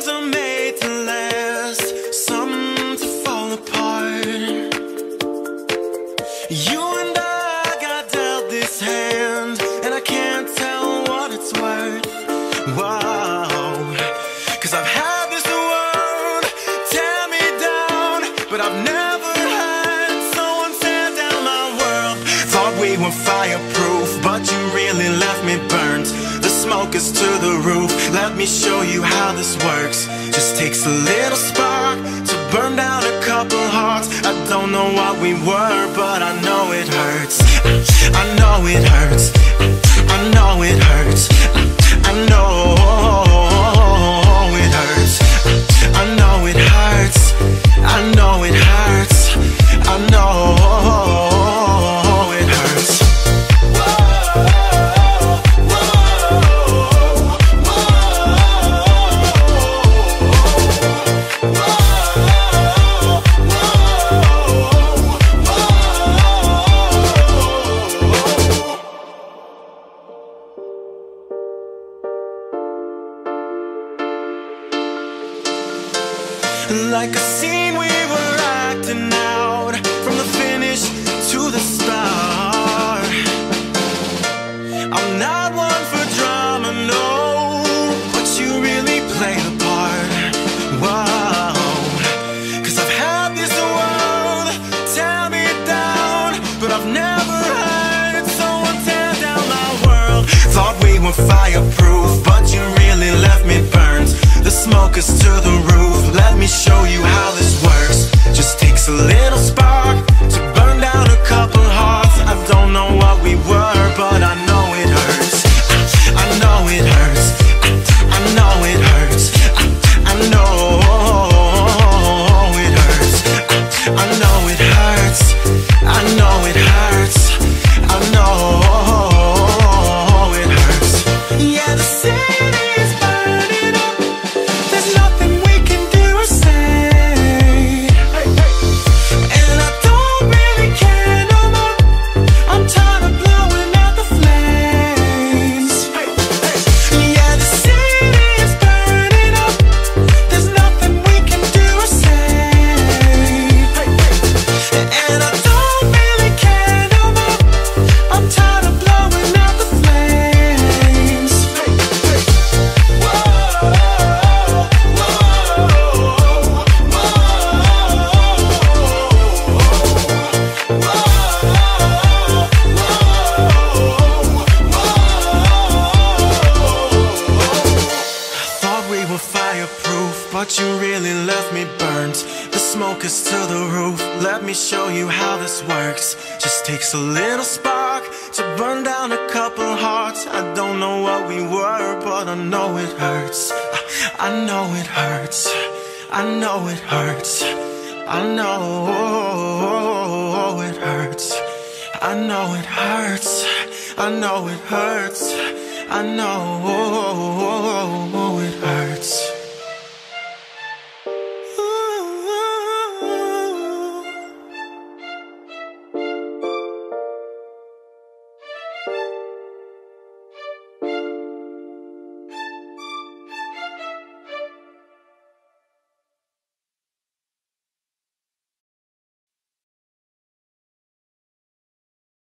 things are made to last, some to fall apart. You and I got dealt this hand, and I can't tell what it's worth. Whoa, 'cause I've had this world tear me down, but I've never had someone tear down my world. Thought we were fireproof, but you really left me burnt. The smoke is to the roof, let me show you how this works. Just takes a little spark to burn down a couple hearts. I don't know what we were, but I know it hurts. I know it hurts. I know it hurts. I know it hurts. I know it hurts. I know it hurts. I know it hurts. Like a scene we were acting out, from the finish to the start. I'm not one for drama, no, but you really play the part. Whoa, 'cause I've had this world tear me down, but I've never had someone tear down my world. Thought we were fireproof, but you really left me burnt. The smoke is to the roof, let me show you how this works. Just takes a little spark to burn down a couple hearts. I don't know what we were, but I know it hurts. I know it hurts. I know it hurts. I know it hurts. I know it hurts. I know it hurts. I know it hurts. Yeah, the city's burning up. There's nothing we can do or say, and I don't really care no more. I'm tired of blowing out the flames. Yeah, the city is burning up. There's nothing we can do or say, and I don't really care no more. I'm tired of blowing out the flames. Thought we were fireproof, but you really left me burnt. The smoke is to the roof, let me show you how this works. Just takes a little spark to burn down a couple hearts. I don't know what we were, but I know it hurts. I know it hurts. I know it hurts. I know it hurts. I know it hurts. I know it hurts. I know it hurts.